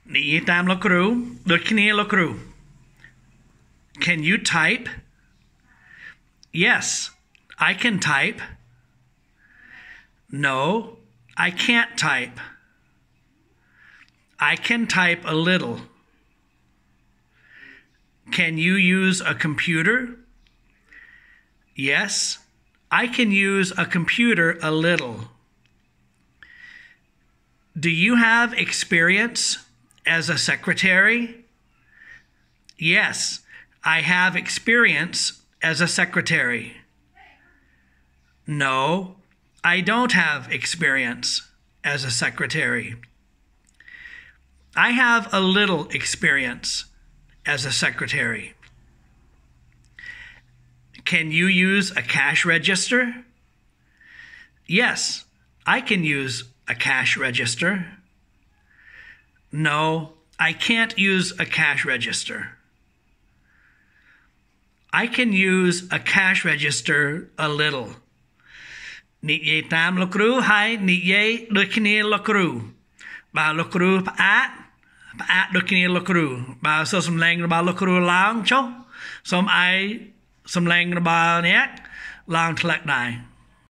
និយាយតាមលោកគ្រូដូចគ្នាលោកគ្រូ Can you type? Yes, I can type. No, I can't type. I can type a little. Can you use a computer? Yes, I can use a computer a little. Do you have experience as a secretary? Yes, I have experience as a secretary. No, I don't have experience as a secretary. I have a little experience as a secretary. Can you use a cash register? Yes, I can use a cash register. No, I can't use a cash register. I can use a cash register a little. និយាយតាមលោកគ្រូហើយនិយាយដូចគ្នាលោកគ្រូបើលោកគ្រូផ្អាកដូចគ្នាលោកគ្រូបើសូមសំឡេងរបស់លោកគ្រូឡើងចុះសូមឲ្យសំឡេងរបស់អ្នកឡើងថ្លឹកដែរ